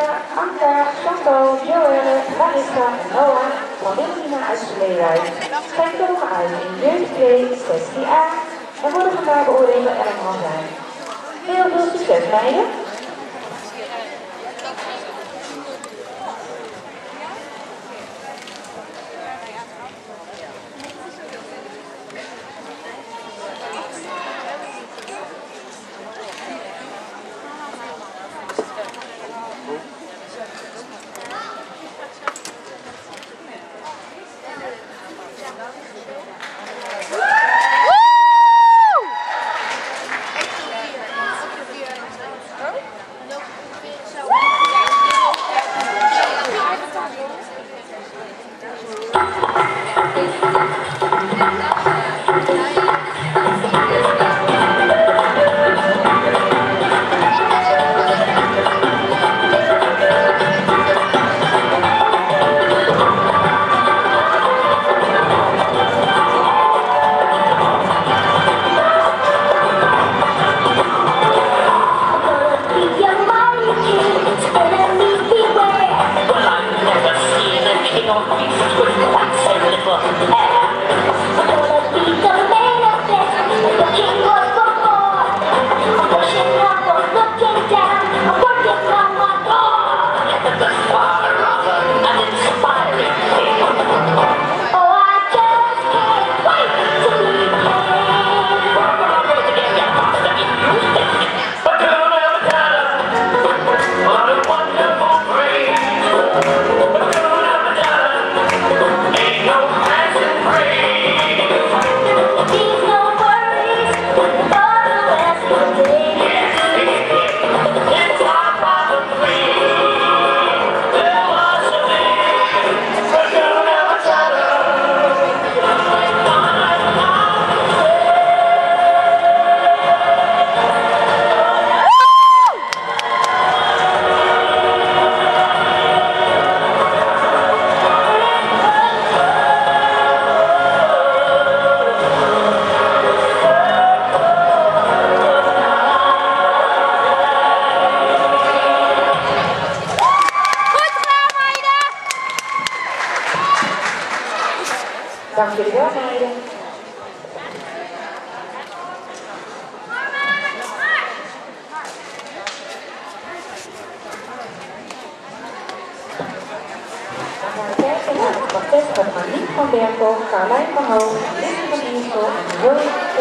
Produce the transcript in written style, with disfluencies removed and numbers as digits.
Anka, Chantal, Joelle, Larissa en Noah van Wilhelmina uit Sleewijk schenken nog uit in jeugd 2, 16a en worden vandaag beoordeeld door Ellen zijn. Heel veel succes, meiden! Dank jullie wel, meiden. Dan gaan we kijken naar het kwartet van Maniek van Berkel, Carlijn van Hoog, Lissy van Iersel en Joey